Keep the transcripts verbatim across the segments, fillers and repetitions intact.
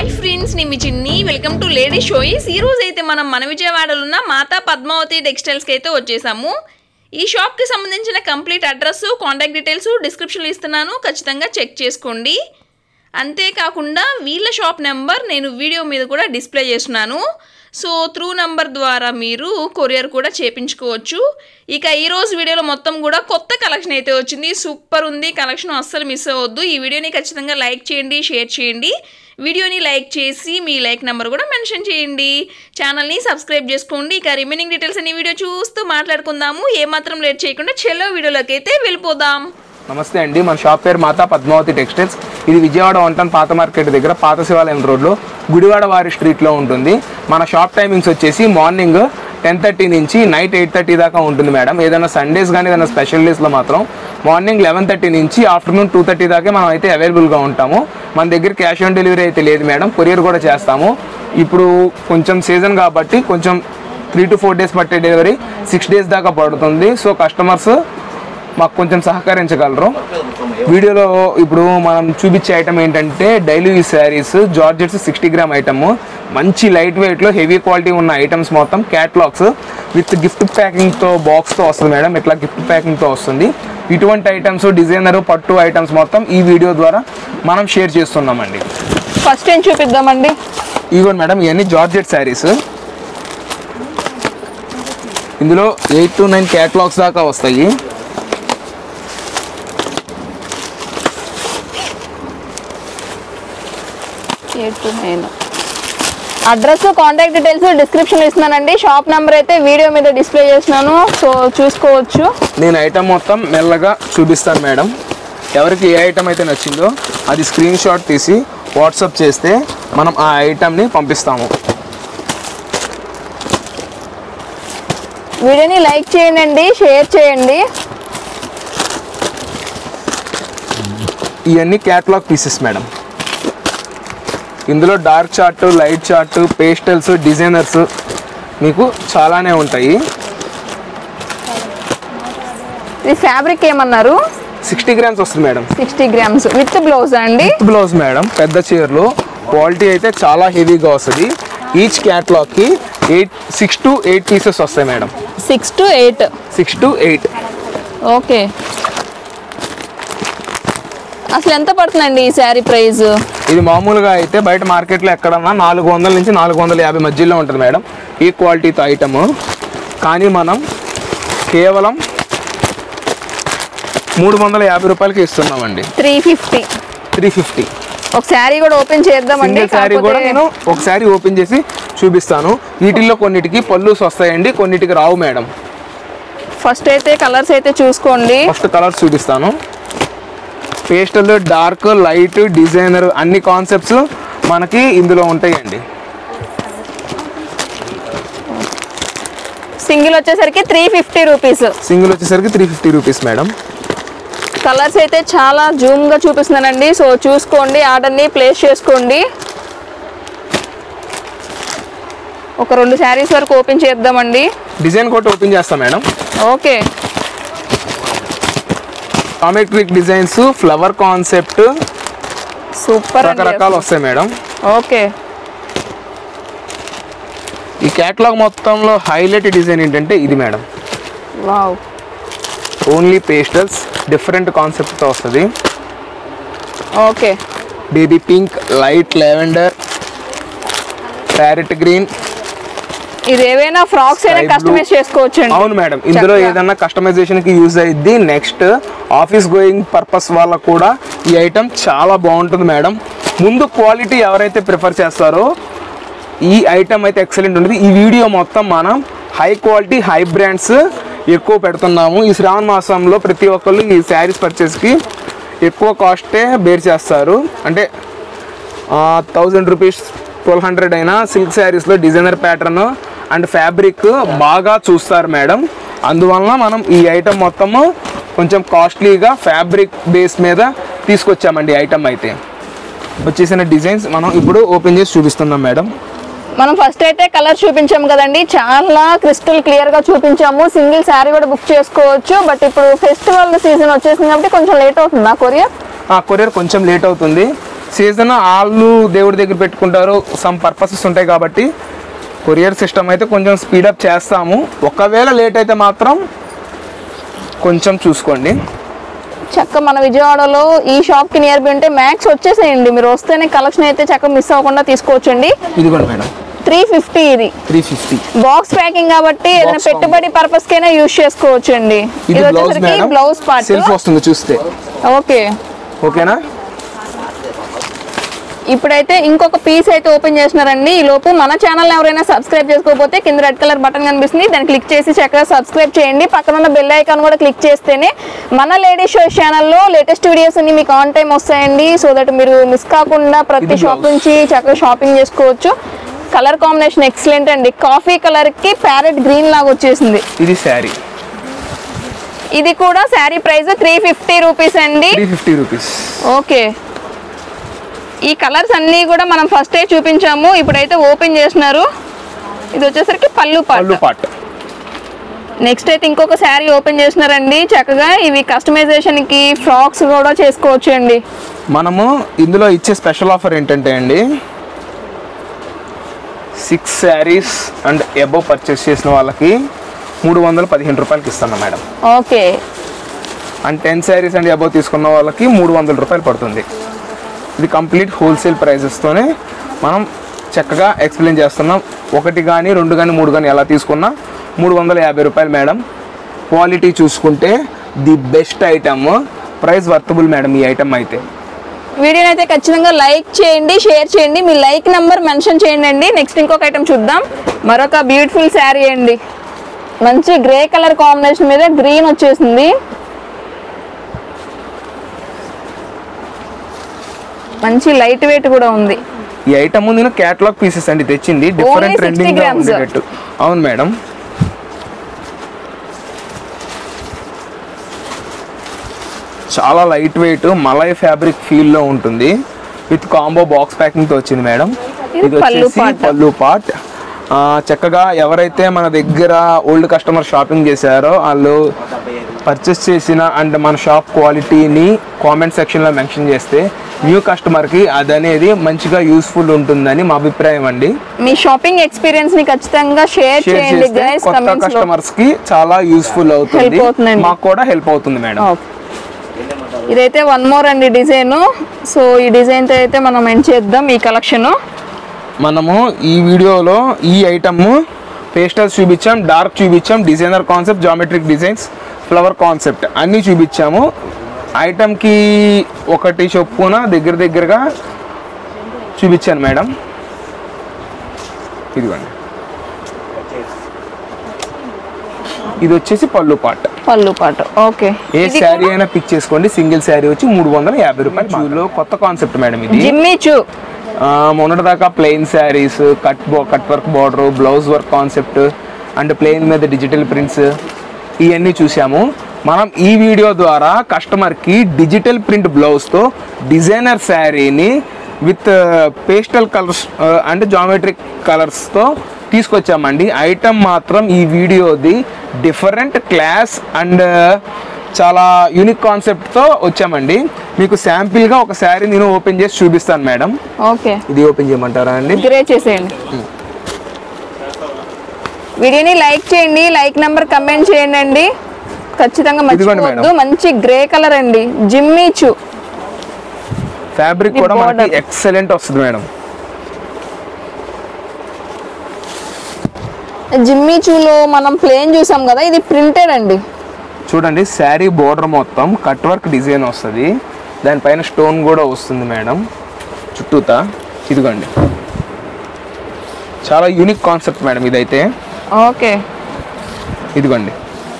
Hi friends, నేను మీ Chinni. Welcome to lady shows. ఈ రోజు అయితే మనం మన విజయవాడలో ఉన్న మాతా పద్మావతి టెక్స్టైల్స్కి అయితే వచ్చేసాము. ఈ షాప్కి సంబంధించిన కంప్లీట్ అడ్రస్, కాంటాక్ట్ డీటెయిల్స్ డిస్క్రిప్షన్లో ఇస్తున్నాను, ఖచ్చితంగా చెక్ చేసుకోండి. అంతేకాకుండా వీళ్ళ షాప్ నెంబర్ నేను వీడియో మీద కూడా డిస్ప్లే చేస్తున్నాను. సో త్రూ నెంబర్ ద్వారా మీరు కొరియర్ కూడా చేయించుకోవచ్చు. ఇక ఈరోజు వీడియోలో మొత్తం కూడా కొత్త కలెక్షన్ అయితే వచ్చింది. సూపర్ ఉంది కలెక్షన్, అస్సలు మిస్ అవ్వద్దు. ఈ వీడియోని ఖచ్చితంగా లైక్ చేయండి, షేర్ చేయండి. వీడియోని లైక్ చేసి మీ లైక్ నెంబర్ కూడా మెన్షన్ చేయండి. ఛానల్ని సబ్స్క్రైబ్ చేసుకోండి. ఇక రిమైనింగ్ డీటెయిల్స్ అన్ని వీడియో చూస్తూ మాట్లాడుకుందాము. ఏమాత్రం లేట్ చేయకుండా చెల్లో వీడియోలోకి అయితే వెళ్ళిపోదాం. నమస్తే అండి, మన షాప్ పేరు మాతా పద్మావతి టెక్స్టైల్స్. ఇది విజయవాడ వంటన్ పాత మార్కెట్ దగ్గర పాత శివాలయం రోడ్లో గుడివాడ వారి స్ట్రీట్లో ఉంటుంది. మన షాప్ టైమింగ్స్ వచ్చేసి మార్నింగ్ టెన్ థర్టీ నుంచి నైట్ ఎయిట్ థర్టీ దాకా ఉంటుంది మేడం. ఏదైనా సండేస్ కానీ ఏదైనా స్పెషల్ డేస్లో మాత్రం మార్నింగ్ లెవెన్ థర్టీ నుంచి ఆఫ్టర్నూన్ టూ థర్టీ దాకా మనం అయితే అవైలబుల్గా ఉంటాము. మన దగ్గర క్యాష్ ఆన్ డెలివరీ అయితే లేదు మేడం, కొరియర్ కూడా చేస్తాము. ఇప్పుడు కొంచెం సీజన్ కాబట్టి కొంచెం త్రీ టు ఫోర్ డేస్ పట్టే డెలివరీ సిక్స్ డేస్ దాకా పడుతుంది. సో కస్టమర్స్ మాకు కొంచెం సహకరించగలరు. వీడియోలో ఇప్పుడు మనం చూపించే ఐటమ్ ఏంటంటే daily use saris, georgettes sixty gram item, మంచి లైట్ వెయిట్లో హెవీ క్వాలిటీ ఉన్న ఐటమ్స్ మొత్తం క్యాటలాగ్స్ విత్ గిఫ్ట్ ప్యాకింగ్తో బాక్స్తో వస్తుంది మేడం. ఇట్లా గిఫ్ట్ ప్యాకింగ్తో వస్తుంది. ఇటువంటి ఐటమ్స్, డిజైనర్ పట్టు ఐటమ్స్ మొత్తం ఈ వీడియో ద్వారా మనం షేర్ చేస్తున్నామండి. ఫస్ట్ ఏం చూపిద్దామండి? ఇదిగోండి మేడం, ఇవన్నీ జార్జెట్ శారీస్. ఇందులో ఎయిట్ టు నైన్ క్యాటలాగ్స్ దాకా వస్తాయి. అడ్రస్, కాంటాక్ట్ డీటెయిల్స్ డిస్క్రిప్షన్ ఇస్తున్నానండి. షాప్ నెంబర్ అయితే వీడియో మీద డిస్ప్లే చేస్తున్నాను, సో చూసుకోవచ్చు. నేను ఐటమ్ మొత్తం మెల్లగా చూపిస్తాను మేడం. ఎవరికి ఏ ఐటమ్ అయితే నచ్చిందో అది స్క్రీన్ షాట్ తీసి వాట్సాప్ చేస్తే మనం ఆ ఐటమ్ని పంపిస్తాము. వీడియోని లైక్ చేయండి, షేర్ చేయండి. ఇవన్నీ క్యాటలాగ్ పీసెస్ మేడం. ఇందులో dark chart, light chart, pastels, designers మీకు చాలానే ఉంటాయి. ఇది ఫ్యాబ్రిక్ ఏమన్నారు? సిక్స్టీ గ్రామ్స్ వస్తుంది madam. Sixty grams with blouse అండి. With blouse madam. పెద్ద చీరలు క్వాలిటీ అయితే చాలా హెవీగా వస్తుంది. ఈచ్ క్యాటలాగ్కి eight six to eight pieces వస్తాయి madam. Six to eight six to eight okay. అసలు ఎంత పడుతుందండి ఈ శారీ ప్రైస్? ఇది మామూలుగా అయితే బయట మార్కెట్లో ఎక్కడన్నా నాలుగు వందల నుంచి నాలుగు వందల యాభై మధ్యలో ఉంటుంది మేడం ఈ క్వాలిటీతో ఐటమ్. కానీ మనం కేవలం మూడు వందల యాభై రూపాయలకి ఇస్తున్నామండి. త్రీ ఫిఫ్టీ త్రీ ఫిఫ్టీ ఒక శారీ కూడా ఓపెన్ చేద్దామండి. శారీ కూడా నేను ఒక శారీ ఓపెన్ చేసి చూపిస్తాను. వీటిల్లో కొన్నిటికి పళ్ళుస్ వస్తాయండి, కొన్నిటికి రావు మేడం. ఫస్ట్ అయితే కలర్స్ అయితే చూసుకోండి. ఫస్ట్ కలర్స్ చూపిస్తాను. పేస్టల్, డార్క్, లైట్, డిజైనర్ అన్ని కాన్సెప్ట్స్ మనకి ఇందులో ఉంటాయండి. సింగిల్ వచ్చేసరికి త్రీ ఫిఫ్టీ రూపీస్. సింగిల్ వచ్చేసరికి three fifty rupees madam. Colours అయితే చాలా జూమ్ గా చూపిస్తున్నానండి, సో చూసుకోండి, ఆర్డర్ని ప్లేస్ చేసుకోండి. ఒక రెండు శారీస్ వరకు ఓపెన్ చేద్దామండి. డిజైన్ కోట్ ఓపెన్ చేస్తాం madam. Okay. Geometric designs, flower concept, super, రకరకాలు వస్తాయి మేడం. ఓకే. ఈ క్యాటలాగ్ మొత్తంలో హైలైట్ డిజైన్ ఏంటంటే ఇది madam. Wow. Only pastels, different కాన్సెప్ట్తో వస్తుంది. Okay. Baby pink, light lavender, parrot green. ఇది ఏవైనా ఫ్రాక్స్ అయినా కస్టమైజ్ చేసుకోవచ్చు. అవును మేడం, ఇందులో ఏదైనా కస్టమైజేషన్ కి యూజ్ అయ్యిద్ది. నెక్స్ట్ ఆఫీస్ గోయింగ్ పర్పస్ వాళ్ళకు కూడా ఈ ఐటమ్ చాలా బాగుంటుంది మేడం. ముందు క్వాలిటీ ఎవరైతే ప్రిఫర్ చేస్తారో ఈ ఐటమ్ అయితే ఎక్సలెంట్ ఉంటుంది. ఈ వీడియో మొత్తం మనం హై క్వాలిటీ, హై బ్రాండ్స్ ఎక్కువ పెడుతున్నాము. ఈ శ్రావణ మాసంలో ప్రతి ఒక్కళ్ళు ఈ శారీస్ పర్చేస్కి ఎక్కువ కాస్టే బేర్ చేస్తారు. అంటే థౌజండ్ రూపీస్, ట్వెల్వ్ హండ్రెడ్ అయినా సిల్క్ శారీస్లో డిజైనర్ ప్యాటర్న్ అండ్ ఫ్యాబ్రిక్ బాగా చూస్తారు మేడం. అందువలన మనం ఈ ఐటమ్ మొత్తము కొంచెం కాస్ట్లీగా ఫ్యాబ్రిక్ బేస్ మీద తీసుకొచ్చామండి. ఐటమ్ అయితే వచ్చేసిన డిజైన్స్ మనం ఇప్పుడు ఓపెన్ చేసి చూపిస్తున్నాం మేడం. మనం ఫస్ట్ అయితే కలర్ చూపించాము కదండి, చాలా క్రిస్టల్ క్లియర్ గా చూపించాము. సింగిల్ శారీ కూడా బుక్ చేసుకోవచ్చు. బట్ ఇప్పుడు ఫెస్టివల్ సీజన్ వచ్చేసింది కాబట్టి కొంచెం లేట్ అవుతుందా కొరియర్? కొరియర్ కొంచెం లేట్ అవుతుంది. సీజన్ వాళ్ళు దేవుడి దగ్గర పెట్టుకుంటారు, సమ్ పర్పసెస్ ఉంటాయి కాబట్టి కొరియర్ సిస్టమ్ అయితే కొంచెం స్పీడప్ చేస్తాము. ఒకవేళ లేట్ అయితే మాత్రం కొంచెం చూసుకోండి. చక్క మన విజయవాడలో ఈ షాప్ కి నియర్ బై ఉంటే మ్యాక్స్ వచ్చేసేయండి. మీరు వస్తేనే కలెక్షన్ అయితే చక్క మిస్ అవ్వకుండా తీసుకోవచ్చండి. ఇది కూడా మేడం త్రీ ఫిఫ్టీ ఇది త్రీ ఫిఫ్టీ బాక్స్ ప్యాకింగ్ కాబట్టి ఏదైనా పెట్టుబడి పర్పస్ కైనా యూజ్ చేసుకోవచ్చు అండి. ఇది వచ్చేసరికి బ్లౌజ్ పార్ట్ సెల్ఫ్ వస్తుంది చూస్తే. ఓకే ఓకేనా. ఇప్పుడైతే ఇంకొక పీస్ అయితే ఓపెన్ చేస్తున్నారండి. ఈ లోపు మన ఛానల్ ఎవరైనా సబ్స్క్రైబ్ చేసుకోకపోతే కింద రెడ్ కలర్ బటన్ కనిపిస్తుంది, దాన్ని క్లిక్ చేసి చక్కగా సబ్స్క్రైబ్ చేయండి. పక్కన ఉన్న బెల్ ఐకాన్ కూడా క్లిక్ చేస్తేనే మన లేడీ షో ఛానల్లో లేటెస్ట్ వీడియోస్ అన్ని మీకు ఆన్ టైం వస్తాయండి. సో దట్ మీరు మిస్ కాకుండా ప్రతి షాప్ నుంచి చక్కగా షాపింగ్ చేసుకోవచ్చు. కలర్ కాంబినేషన్ ఎక్సలెంట్ అండి. కాఫీ కలర్ కి ప్యారెట్ గ్రీన్ లాగా వచ్చేసింది. ఇది శారీ. ఇది కూడా sari price three fifty rupees అండి. Three fifty rupees. ఓకే. ఈ కలర్స్ అన్నీ కూడా మనం ఫస్టే చూపించాము, ఇప్పుడైతే ఓపెన్ చేస్తున్నారు. ఇది వచ్చేసరికి పళ్ళు పళ్ళు పార్ట్. నెక్స్ట్ అయితే ఇంకొక శారీ ఓపెన్ చేస్తున్నారండి. చక్కగా ఇవి కస్టమైజేషన్ కి ఫ్రాక్స్ కూడా చేసుకోవచ్చు అండి. మనము ఇందులో ఇచ్చే స్పెషల్ ఆఫర్ ఏంటంటే అండి, six saris and above purchase చేసిన వాళ్ళకి మూడు వందల పదిహేను రూపాయలకి ఇస్తాను madam. Okay. And ten saris and above తీసుకున్న వాళ్ళకి మూడు వందల రూపాయలు పడుతుంది. ఇది కంప్లీట్ హోల్సేల్ ప్రైజెస్తోనే మనం చక్కగా ఎక్స్ప్లెయిన్ చేస్తున్నాం. ఒకటి కానీ రెండు కానీ మూడు కానీ ఎలా తీసుకున్నా మూడు వందల యాభై రూపాయలు మేడం. క్వాలిటీ చూసుకుంటే the best item, price worthable madam ఈ ఐటమ్ అయితే. వీడియోని అయితే ఖచ్చితంగా లైక్ చేయండి, షేర్ చేయండి, మీ లైక్ నెంబర్ మెన్షన్ చేయండి అండి. నెక్స్ట్ ఇంకొక ఐటమ్ చూద్దాం. మరొక బ్యూటిఫుల్ శారీ అండి. మంచి గ్రే కలర్ కాంబినేషన్ మీద గ్రీన్ వచ్చేసింది. మంచి లైట్ వెయిట్ కూడా ఉంది. ఈ ఐటమ్ నేను క్యాటలాగ్ పీసెస్ అండి తెచ్చింది, డిఫరెంట్ ట్రెండింగ్ గా ఉండేటట్టు. అవును మేడం. చాలా లైట్ వెయిట్ మలై ఫ్యాబ్రిక్ ఫీల్ లో ఉంటుంది. విత్ కాంబో బాక్స్ ప్యాకింగ్ తో వచ్చింది మేడం. ఇది వచ్చేసి పళ్ళు పార్ట్. చక్కగా ఎవరైతే మన దగ్గర ఓల్డ్ కస్టమర్ షాపింగ్ చేశారో వాళ్ళు పర్చేస్ చేసిన అండ్ మన షాప్ క్వాలిటీని కామెంట్ సెక్షన్లో మెన్షన్ చేస్తే న్యూ కస్టమర్కి అది అనేది మంచిగా యూస్ఫుల్ ఉంటుందని మా అభిప్రాయం అండి. మీ షాపింగ్ ఎక్స్పీరియన్స్ ని ఖచ్చితంగా షేర్ చేయండి గైస్. కొత్త కస్టమర్స్ కి చాలా యూస్ఫుల్ అవుతుంది, మాకు కూడా హెల్ప్ అవుతుంది మేడం. ఇదైతే వన్ మోర్ అండి డిజైన్. సో ఈ డిజైన్ తో అయితే మనం ఎండ్ చేద్దాం ఈ కలెక్షన్. మనము ఈ వీడియోలో ఈ ఐటమ్ పేస్టల్స్ చూపించాం, డార్క్ చూపించాం, designer concept, geometric designs, flower concept అన్నీ చూపించాము. ఐటమ్కి ఒకటి చొప్పున దగ్గర దగ్గరగా చూపించాను మేడం. ఇదిగోండి, ఇది వచ్చేసి పళ్ళు పాట. పళ్ళు పాట. ఓకే. ఏ శారీ అయినా పిక్ చేసుకోండి. సింగిల్ శారీ వచ్చి మూడు వందల యాభై రూపాయలు. కొత్త కాన్సెప్ట్ మేడం ఇది. Jimmy Choo. మొన్నటి దాకా plain saris, cut bow cut work border, blouse work concept and plain మీద డిజిటల్ ప్రింట్స్ ఇవన్నీ చూసాము. మనం ఈ వీడియో ద్వారా కస్టమర్కి డిజిటల్ ప్రింట్ బ్లౌజ్తో డిజైనర్ శారీని with pastel colours and geometric కలర్స్తో తీసుకొచ్చామండి. ఐటమ్ మాత్రం ఈ వీడియోది డిఫరెంట్ క్లాస్ అండ్ చాలా యూనిక్ కాన్సెప్ట్తో వచ్చామండి. మీకు శాంపిల్గా ఒక శారీ నేను ఓపెన్ చేసి చూపిస్తాను మేడం. ఓకే. ఇది ఓపెన్ చేయమంటారా అండి? గ్రే చేసేయండి. వీడియోని లైక్ చేయండి, లైక్ నెంబర్ కమెంట్ చేయండి అండి. ఖచ్చితంగా మర్చిపోవద్దు. మంచి గ్రే కలర్ అండి, జిమ్మీ చూ. ఫ్యాబ్రిక్ కూడా మనకి ఎక్సలెంట్ వస్తుంది మేడం. జిమ్మీ చూలో మనం ప్లేన్ చూసాం కదా, ఇది ప్రింటెడ్ అండి. చూడండి, శారీ బోర్డర్ మొత్తం కట్ వర్క్ డిజైన్ వస్తుంది, దానిపైన స్టోన్ కూడా వస్తుంది మేడం చుట్టూతా. ఇదిగోండి, చాలా యూనిక్ కాన్సెప్ట్ మేడం ఇదైతే. ఓకే. ఇదిగోండి,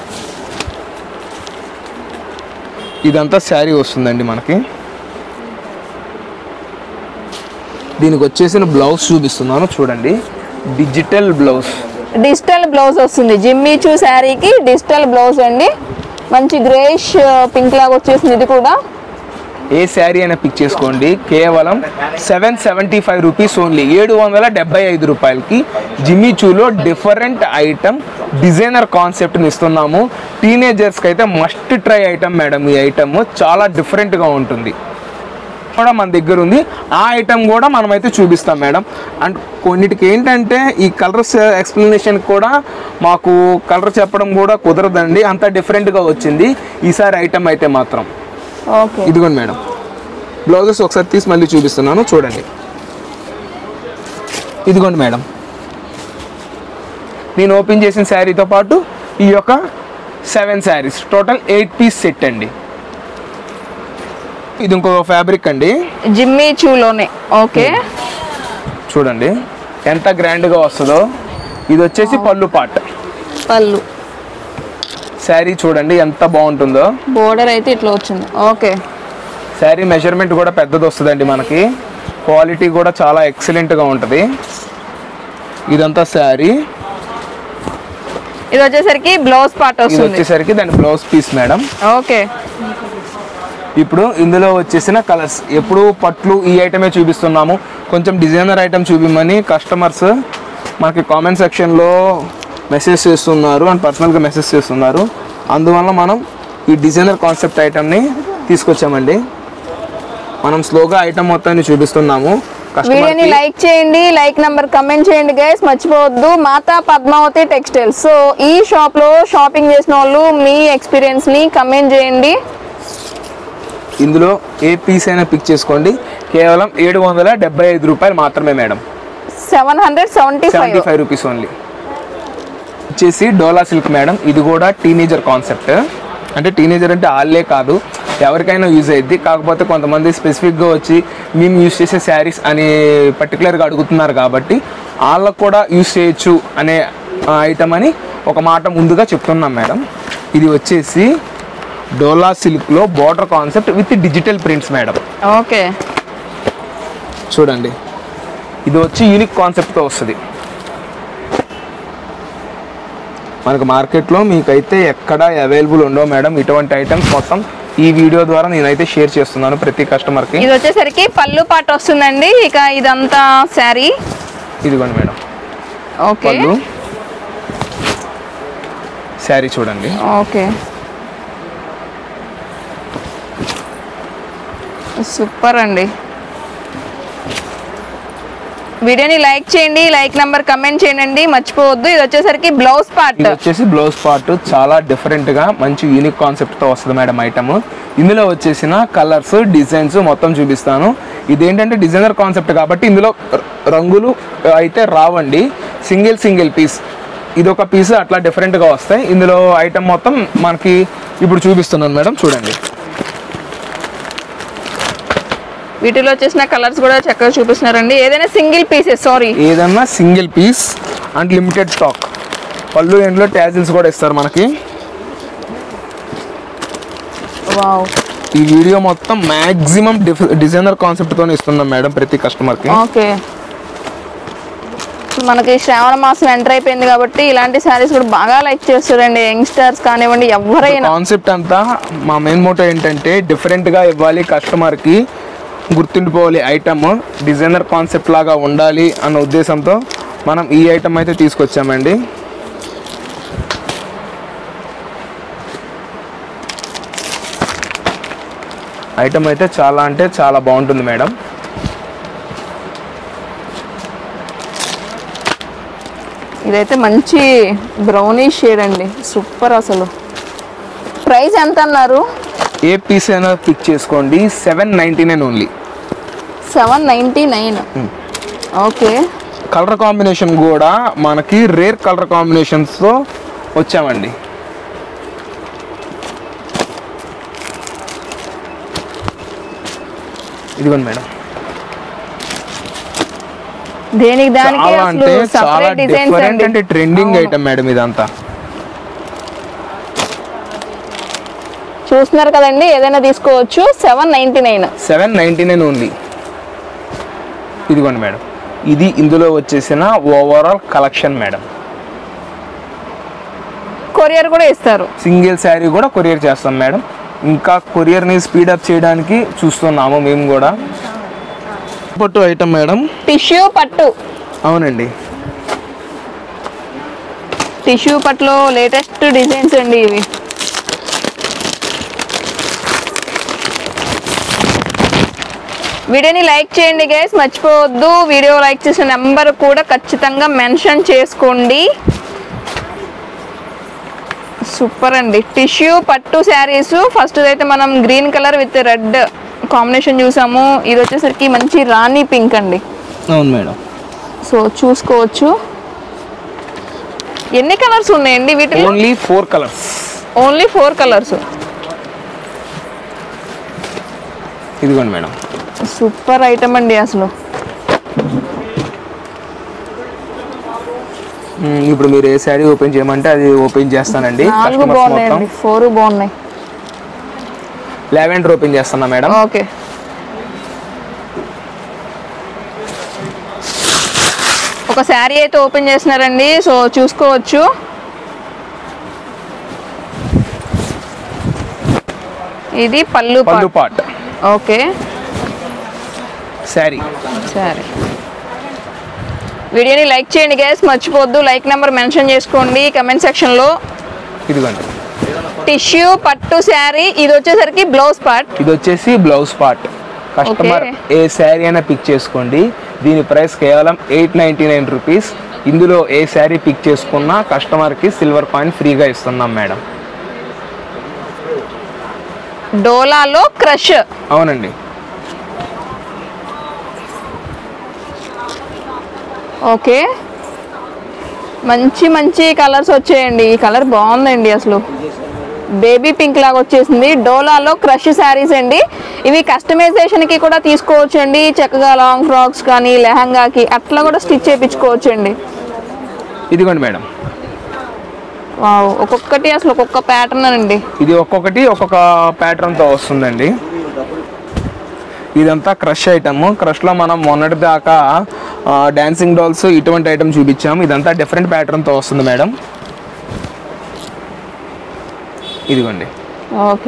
ఇదంతా శారీ వస్తుందండి మనకి. దీనికి వచ్చేసిన బ్లౌజ్ చూపిస్తున్నాను చూడండి, డిజిటల్ బ్లౌజ్. డిజిటల్ బ్లౌజ్ వస్తుంది జిమ్మీ చూ శారీకి. డిజిటల్ బ్లౌజ్ అండి, మంచి గ్రేష్ పింక్ లాగా వచ్చేసింది. ఇది కూడా ఏ శారీ అయినా పిక్ చేసుకోండి, కేవలం seven seventy five rupees only, ఏడు వందల డెబ్బై ఐదు రూపాయలకి జిమ్మీ చూలో డిఫరెంట్ ఐటమ్ డిజైనర్ కాన్సెప్ట్ని ఇస్తున్నాము. టీనేజర్స్కి అయితే మస్ట్ ట్రై ఐటమ్ మేడం. ఈ ఐటమ్ చాలా డిఫరెంట్గా ఉంటుంది. కూడా మన దగ్గర ఉంది. ఆ ఐటమ్ కూడా మనమైతే చూపిస్తాం మేడం. అండ్ కొన్నిటికి ఏంటంటే ఈ కలర్స్ ఎక్స్ప్లెనేషన్ కూడా మాకు కలర్ చెప్పడం కూడా కుదరదండి, అంత డిఫరెంట్గా వచ్చింది ఈసారి ఐటమ్ అయితే మాత్రం. ఓకే, ఇదిగోండి మేడం, బ్లౌజెస్ ఒకసారి తీసి మళ్ళీ చూపిస్తున్నాను చూడండి. ఇదిగోండి మేడం, నేను ఓపెన్ చేసిన శారీతో పాటు ఈ యొక్క seven saris total eight piece set అండి. ఇది ఇంకో ఫ్యాబ్రిక్ అండి, జిమ్మీ చూలోనే. ఓకే, చూడండి ఎంత గ్రాండ్గా వస్తుందో. ఇది వచ్చేసి పళ్ళు పాట్, పళ్ళు శారీ చూడండి ఎంత బాగుంటుందో. బోర్డర్ అయితే ఇట్లా వచ్చింది. ఓకే, శారీ మెజర్మెంట్ కూడా పెద్దది వస్తుందండి మనకి, క్వాలిటీ కూడా చాలా ఎక్సలెంట్గా ఉంటుంది. ఇదంతా శారీ. ఇది వచ్చేసరికి బ్లౌజ్ పార్ట్ ఇది వస్తుంది. వచ్చేసరికి దాని బ్లౌజ్ పీస్ మేడం. ఓకే, ఇప్పుడు ఇందులో వచ్చేసిన కలర్స్, ఎప్పుడు పట్లు ఈ ఐటమే చూపిస్తున్నాము, కొంచెం డిజైనర్ ఐటమ్ చూపిమని కస్టమర్స్ మనకి కామెంట్ సెక్షన్లో మెసేజ్ చేస్తున్నారు అండ్ పర్సనల్గా మెసేజ్ చేస్తున్నారు. అందువల్ల మనం ఈ డిజైనర్ కాన్సెప్ట్ ఐటమ్ని తీసుకొచ్చామండి. మనం స్లోగా ఐటమ్ మొత్తాన్ని చూపిస్తున్నాము. వీడియోని లైక్ చేయండి, లైక్ నెంబర్ కమెంట్ చేయండి గైస్, మర్చిపోవద్దు. మాతా పద్మావతి టెక్స్టైల్స్. సో ఈ షాప్లో షాపింగ్ చేసిన వాళ్ళు మీ ఎక్స్పీరియన్స్ని కమెంట్ చేయండి. ఇందులో ఏ పీస్ అయినా పిక్ చేసుకోండి, కేవలం ఏడు వందల డెబ్బై ఐదు రూపాయలు మాత్రమే madam. Seven hundred seventy seventy five five rupees only. వచ్చేసి డోలా సిల్క్ మేడం. ఇది కూడా టీనేజర్ కాన్సెప్ట్, అంటే టీనేజర్ అంటే వాళ్ళే కాదు ఎవరికైనా యూజ్ అయ్యిద్ది. కాకపోతే కొంతమంది స్పెసిఫిక్గా వచ్చి మేము యూజ్ చేసే శారీస్ అని పర్టికులర్గా అడుగుతున్నారు కాబట్టి వాళ్ళకు కూడా యూజ్ చేయొచ్చు అనే ఐటమ్ అని ఒక మాట ముందుగా చెప్తున్నాం మేడం. ఇది వచ్చేసి డోలా సిల్క్లో border concept with digital prints madam. Okay, చూడండి ఇది వచ్చి యూనిక్ కాన్సెప్ట్తో వస్తుంది. మనకు మార్కెట్లో మీకైతే ఎక్కడ అవైలబుల్ ఉండవు మేడం ఇటువంటి ఐటమ్స్. మొత్తం ఈ వీడియో ద్వారా నేనైతే షేర్ చేస్తున్నాను ప్రతి కస్టమర్కి. ఇది వచ్చేసరికి పళ్ళు పాట వస్తుందండి. ఇక ఇదంతా శారీ. ఇదిగోండి మేడం, ఓకే, పళ్ళు శారీ చూడండి. ఓకే, సూపర్ అండి. వీడియోని లైక్ చేయండి, లైక్ నెంబర్ కమెంట్ చేయండి, మర్చిపోవద్దు. ఇది వచ్చేసరికి బ్లౌజ్ పార్ట్. ఇది వచ్చేసి బ్లౌజ్ పార్ట్ చాలా డిఫరెంట్ గా మంచి యూనిక్ కాన్సెప్ట్ తో వస్తుంది మేడం ఐటమ్. ఇందులో వచ్చేసిన కలర్స్ డిజైన్స్ మొత్తం చూపిస్తాను. ఇదేంటంటే డిజైనర్ కాన్సెప్ట్ కాబట్టి ఇందులో రంగులు అయితే రావండి, సింగిల్ సింగిల్ పీస్. ఇది ఒక పీస్ అట్లా డిఫరెంట్ గా వస్తాయి. ఇందులో ఐటమ్ మొత్తం మనకి ఇప్పుడు చూపిస్తున్నాను మేడం, చూడండి. వీటిలో వచ్చేసిన కలర్స్ కూడా చక్కగా చూపిస్తున్నారండి. ఏదైనా సింగిల్ పీసెస్, సారీ ఏదన్నా single piece and limited stock. పళ్ళు ఎండ్లో ట్యాజిల్స్ కూడా ఇస్తారు మనకి. వావ్, ఈ వీడియో మొత్తం మ్యాక్సిమం డిజైనర్ కాన్సెప్ట్తో ఇస్తున్నాం మేడం ప్రతి కస్టమర్కి. ఓకే, మనకి శ్రావణ మాసం ఎంటర్ అయిపోయింది కాబట్టి ఇలాంటి శారీస్ కూడా బాగా లైక్ చేస్తారండి యంగ్స్టర్స్ కానివ్వండి ఎవరైనా. కాన్సెప్ట్ అంతా మా మెయిన్ మోటో ఏంటంటే డిఫరెంట్గా ఇవ్వాలి కస్టమర్కి, గుర్తుండిపోవాలి ఐటమ్ డిజైనర్ కాన్సెప్ట్ లాగా ఉండాలి అన్న ఉద్దేశంతో మనం ఈ ఐటమ్ అయితే తీసుకొచ్చామండి. ఐటమ్ అయితే చాలా అంటే చాలా బాగుంటుంది మేడం. ఇదైతే మంచి బ్రౌనిష్ షేడ్ అండి, సూపర్. అసలు ప్రైస్ ఎంత అన్నారు? ఏ పీస్ అయినా పిక్ చేసుకోండి, seven ninety nine only. Seven ninety nine okay. Colour combination కూడా మనకి రేర్ కలర్ కాంబినేషన్స్తో వచ్చామండి. ఇదిగోండి మేడం, దేనికి దానికి చాలా అంటే చాలా సెపరేట్ డిజైన్స్ డిఫరెంట్ అండి. అంటే ట్రెండింగ్ ఐటమ్ మేడం ఇదంతా. చూస్తున్నారు కదండి, ఏదైనా తీసుకోవచ్చు. Seven ninety nine seven ninety nine only. ఇదిగోండి మేడం, ఇది ఇందులో వచ్చేసిన ఓవరాల్ కలెక్షన్ మేడం. కొరియర్ కూడా ఇస్తారు. సింగిల్ శారీ కూడా కొరియర్ చేస్తాం మేడం. ఇంకా కొరియర్ని స్పీడప్ చేయడానికి చూస్తున్నాము మేము కూడా. పట్టు ఐటమ్ మేడం, టిష్యూ పట్టు. అవునండి, టిష్యూ పట్టులో లేటెస్ట్ డిజైన్స్ అండి ఇవి. వీడియోని లైక్ చేయండి గైస్, మర్చిపోవద్దు. వీడియో లైక్ చేసిన నెంబర్ కూడా ఖచ్చితంగా మెన్షన్ చేసుకోండి. సూపర్ అండి. టిష్యూ పట్టు శారీస్. ఫస్ట్ అయితే మనం green colour with red combination చూసాము. ఇది వచ్చేసరికి మంచి రాణి పింక్ అండి. అవును మేడం. సో చూసుకోవచ్చు. ఎన్ని కలర్స్ ఉన్నాయండి వీటిలో? Only four colours. Only four colours. ఇదిగోండి మేడం. సూపర్ ఐటమ్ అండి అసలు. ఇప్పుడు మీరు ఏ శారీ ఓపెన్ చేయమంటే అది ఓపెన్ చేస్తానండి. నాలుగు బాగున్నాయండి, ఫోర్ బాగున్నాయి. లావెండర్ ఓపెన్ చేస్తున్నా మేడం. ఓకే. ఒక శారీ అయితే ఓపెన్ చేస్తున్నారండి. సో చూసుకోవచ్చు. ఇది పళ్ళు పళ్ళు పాట్. ఓకే. శారీ సరే. వీడియోని లైక్ చేయండి గైస్, మర్చిపోవద్దు. లైక్ నెంబర్ మెన్షన్ చేసుకోండి కమెంట్ సెక్షన్లో. ఇదిగోండి టిష్యూ పట్టు శారీ. ఇది వచ్చేసరికి బ్లౌజ్ పార్ట్. ఇది వచ్చేసి బ్లౌజ్ పార్ట్. కస్టమర్ ఏ శారీ అయినా పిక్ చేసుకోండి. దీని ప్రైస్ కేవలం ఎయిట్ నైంటీ నైన్ రూపీస్. ఇందులో ఏ శారీ పిక్ చేసుకున్నా కస్టమర్కి సిల్వర్ కాయిన్ ఫ్రీగా ఇస్తున్నాం మేడం. డోలాలో క్రష్. అవునండి. ఓకే. మంచి మంచి కలర్స్ వచ్చాయండి. ఈ కలర్ బాగుందండి అసలు. బేబీ పింక్ లాగా వచ్చేసింది. డోలాలో క్రష్ శారీస్ అండి. ఇవి కస్టమైజేషన్కి కూడా తీసుకోవచ్చు అండి. చక్కగా లాంగ్ ఫ్రాక్స్ కానీ లెహంగాకి అట్లా కూడా స్టిచ్ చేయించుకోవచ్చు అండి. ఇదిగోండి మేడం. వావ్, ఒక్కొక్కటి అసలు ఒక్కొక్క ప్యాటర్న్ అండి. ఇది ఒక్కొక్కటి ఒక్కొక్క ప్యాటర్న్తో వస్తుందండి. ఇదంతా క్రష్ ఐటమ్. క్రష్లో మనం మొన్నటి దాకా డాన్సింగ్ డాల్స్ ఇటువంటి ఐటమ్ చూపించాము. ఇదంతా డిఫరెంట్ ప్యాటర్న్తో వస్తుంది మేడం. ఇదిగోండి. ఓకే.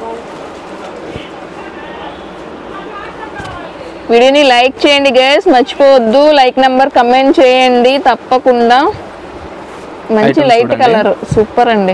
వీడియోని లైక్ చేయండి గైస్, మర్చిపోవద్దు. లైక్ నెంబర్ కమెంట్ చేయండి తప్పకుండా. మంచి లైట్ కలర్, సూపర్ అండి.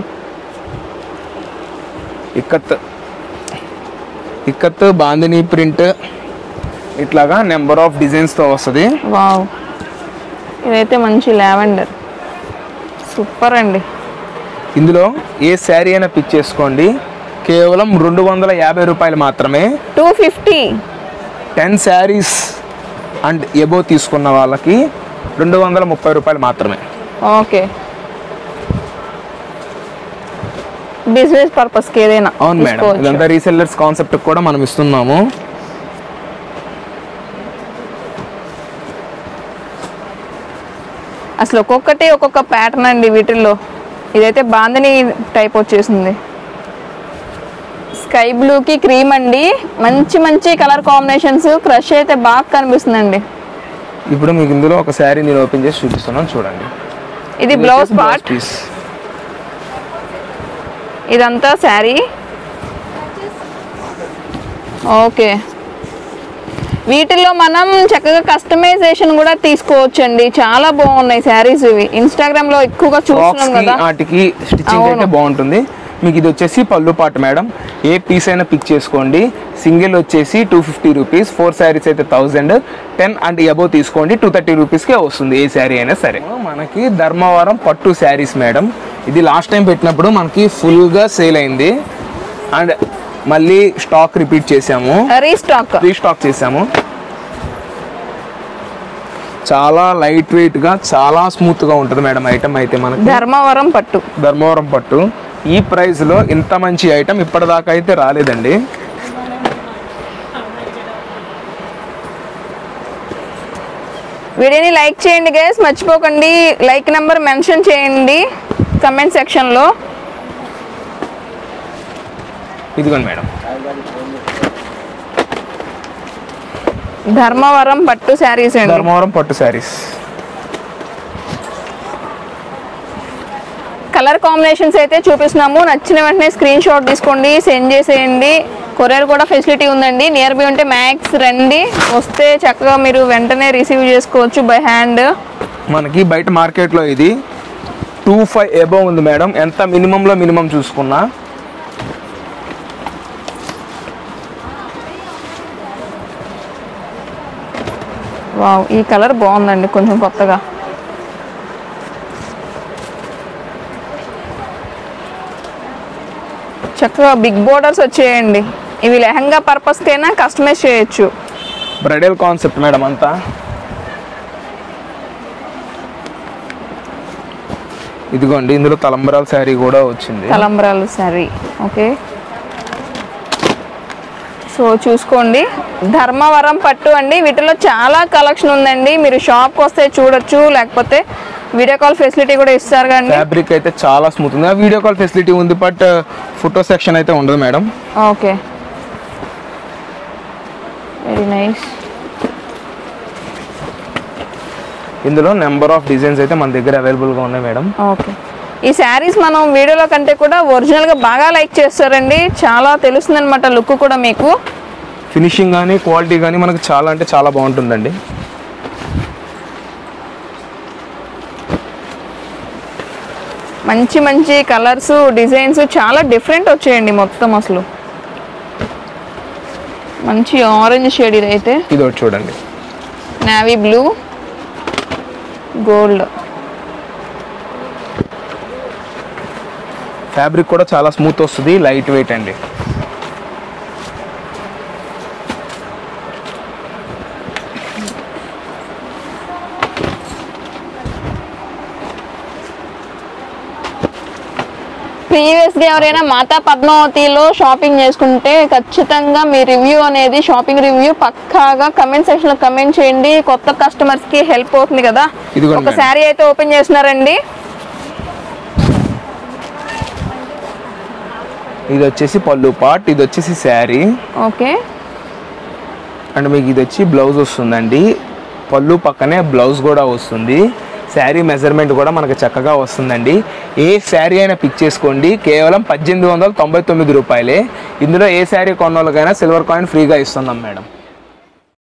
ఇక్కత్ ఇక్కత్ బాందిని ప్రింట్ ఇట్లాగా నెంబర్ ఆఫ్ డిజైన్స్తో వస్తుంది. వావ్, ఇదైతే మంచి లావెండర్, సూపర్ అండి. ఇందులో ఏ శారీ అయినా పిక్ చేసుకోండి. కేవలం రెండు వందల యాభై రూపాయలు మాత్రమే. Two fifty. Ten saris and above తీసుకున్న వాళ్ళకి రెండు వందల ముప్పై రూపాయలు మాత్రమే. ఓకే. బిజినెస్ పర్పస్కి ఏదైనా. అవును మేడం. ఇదంతా రీసెల్లర్స్ కాన్సెప్ట్ కూడా మనం ఇస్తున్నాము. అసలు ఒక్కొక్కటి ఒక్కొక్క ప్యాటర్న్ అండి వీటిల్లో. ఇదైతే బాందిని టైప్ వచ్చేసింది. స్కై బ్లూకి క్రీమ్ అండి. మంచి మంచి కలర్ కాంబినేషన్స్. క్రష్ అయితే బాగా కనిపిస్తుందండి. ఇప్పుడు మీకు ఇందులో ఒక శారీ నేను ఓపెన్ చేసి చూపిస్తున్నాను, చూడండి. ఇది బ్లౌజ్ పార్ట్. ఇదంతా శారీ. ఓకే. వీటిల్లో మనం చక్కగా కస్టమైజేషన్ కూడా తీసుకోవచ్చు అండి. చాలా బాగున్నాయి శారీస్ ఇవి. ఇన్స్టాగ్రామ్ లో ఎక్కువగా చూస్తున్నాం కదా. వాటికి స్టిచ్చింగ్ అయితే బాగుంటుంది. మీకు ఇది వచ్చేసి పళ్ళు పాట మేడం. ఏ పీస్ అయినా పిక్ చేసుకోండి. సింగిల్ వచ్చేసి two fifty rupees, four saris అయితే థౌజండ్, టెన్ అండ్ అబోవ్ తీసుకోండి టూ థర్టీ రూపీస్కే వస్తుంది ఏ శారీ అయినా సరే. మనకి ధర్మవరం పట్టు శారీస్ మేడం. ఇది లాస్ట్ టైం పెట్టినప్పుడు మనకి ఫుల్గా సేల్ అయింది అండ్ మళ్ళీ స్టాక్ రిపీట్ చేసాము, రీస్టాక్ రీస్టాక్ చేసాము. చాలా లైట్ వెయిట్ గా చాలా స్మూత్ గా ఉంటుంది మేడం ఐటమ్ అయితే మనకి. ధర్మవరం పట్టు. ధర్మవరం పట్టు. ఈ ప్రైస్ లో ఇంత మంచి ఐటమ్ ఇప్పటిదాకా అయితే రాలేదండి. వీడియోని లైక్ చేయండి గైస్, మర్చిపోకండి. లైక్ నెంబర్ మెన్షన్ చేయండి కమెంట్ సెక్షన్ లో. ఇదిగోండి మేడం. ధర్మవరం పట్టు శారీస్ అండి. ధర్మవరం పట్టు శారీస్. కలర్ కాంబినేషన్స్ అయితే చూపిస్తున్నాము. నచ్చిన వెంటనే స్క్రీన్ షాట్ తీసుకోండి, సెండ్ చేసేయండి. కొరియర్ కూడా ఫెసిలిటీ ఉందండి. నియర్ బై ఉంటే మ్యాక్స్ రండి, వస్తే చక్కగా మీరు వెంటనే రిసీవ్ చేసుకోవచ్చు బై హ్యాండ్. మనకి బయట మార్కెట్లో ఇది టూ ఫైవ్ ఎబో ఉంది మేడం. ఎంత మినిమంలో మినిమం చూసుకున్నా. వావ్, ఈ కలర్ బాగుందండి కొంచెం కొత్తగా. చక్కగా బిగ్ బోర్డర్స్ వచ్చేయండి. ఇవి లెహంగా పర్పస్కైనా కస్టమైజ్ చేయొచ్చు. బ్రైడల్ కాన్సెప్ట్ మేడం అంతా. ఇదిగోండి, ఇందులో తలంబరాల శారీ కూడా వచ్చింది. తలంబరాల శారీ, ఓకే. సో చూసుకోండి, ధర్మవరం పట్టు అండి. వీటిలో చాలా కలెక్షన్ ఉందండి. మీరు షాప్కి వస్తే చూడొచ్చు, లేకపోతే వీడియో కాల్ ఫెసిలిటీ కూడా ఇస్తారు. కానీ ఫ్యాబ్రిక్ అయితే చాలా స్మూత్ ఉంది. వీడియో కాల్ ఫెసిలిటీ ఉంది, బట్ ఫోటో సెక్షన్ అయితే ఉండదు మేడం. Okay, very nice. ఇందులో నెంబర్ ఆఫ్ డిజైన్స్ అయితే మన దగ్గర అవైలబుల్గా ఉన్నాయి మేడం. ఓకే, ఈ శారీస్ మనం వీడియోలో కంటే కూడా ఒరిజినల్గా బాగా లైక్ చేస్తారండి. చాలా తెలుస్తుంది అనమాట లుక్ కూడా మీకు. ఫినిషింగ్ కానీ క్వాలిటీ కానీ మనకు చాలా అంటే చాలా బాగుంటుందండి. మంచి మంచి కలర్స్, డిజైన్స్ చాలా డిఫరెంట్ వచ్చాయండి మొత్తం. అసలు మంచి ఆరెంజ్ షేడ్ ఇది అయితే. ఇది ఒకటి చూడండి, నేవీ బ్లూ, గోల్డ్. ఫ్యాబ్రిక్ కూడా చాలా స్మూత్ వస్తుంది, లైట్ వెయిట్ అండి. ప్రీవియస్గా ఎవరైనా మాతా పద్మావతిలో షాపింగ్ చేసుకుంటే ఖచ్చితంగా మీ రివ్యూ అనేది, షాపింగ్ రివ్యూ పక్కాగా కమెంట్ సెక్షన్ లో కమెంట్ చేయండి. కొత్త కస్టమర్స్ కి హెల్ప్ అవుతుంది కదా. ఒక శారీ అయితే ఓపెన్ చేస్తున్నారండి. ఇది వచ్చేసి పళ్ళు పార్ట్, ఇది వచ్చేసి శారీ. ఓకే, అండ్ మీకు ఇది వచ్చి బ్లౌజ్ వస్తుందండి. పళ్ళు పక్కనే బ్లౌజ్ కూడా వస్తుంది. శారీ మెజర్మెంట్ కూడా మనకు చక్కగా వస్తుందండి. ఏ శారీ అయినా పిక్ చేసుకోండి, కేవలం పద్దెనిమిది వందల తొంభై తొమ్మిది రూపాయలే. ఇందులో ఏ శారీ కొన్న వాళ్ళకైనా సిల్వర్ కాయిన్ ఫ్రీగా ఇస్తున్నాం మేడం.